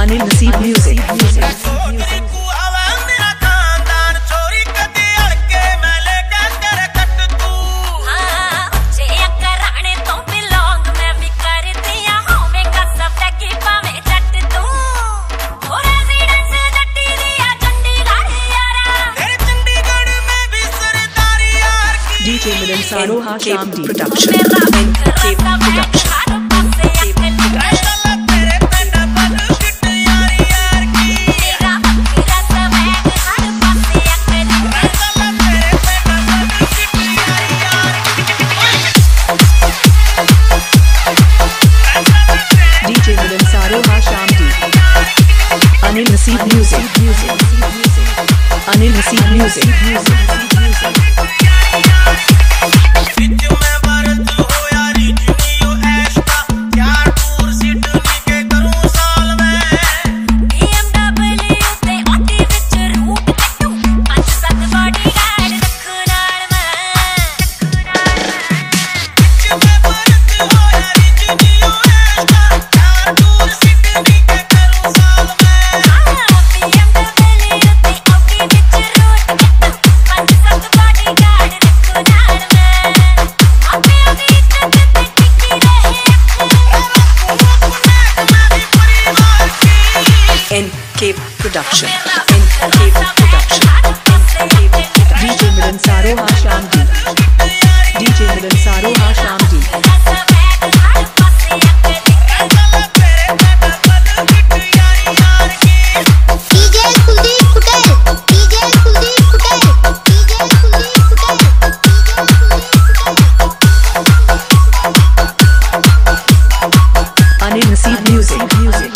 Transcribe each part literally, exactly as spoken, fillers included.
Anil Naseeb music. DJ Milan Saroha Shamdi production. NK production. DJ Milan Saroha Shamdi. Anil Naseeb music. Anil Naseeb music. NK production. NK production. DJ Milan Saroha Shamdi. DJ Milan Saroha Shamdi. Anil Naseeb music. Music.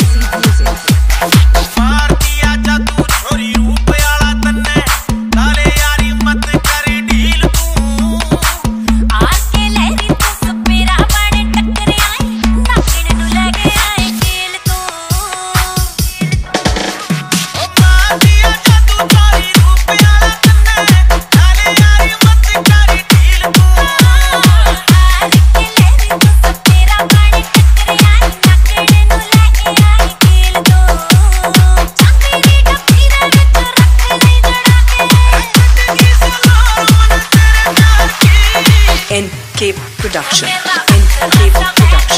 NK production. NK production.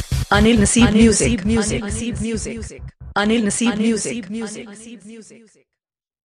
Anil Naseeb music. Music. Anil Naseeb music. Music.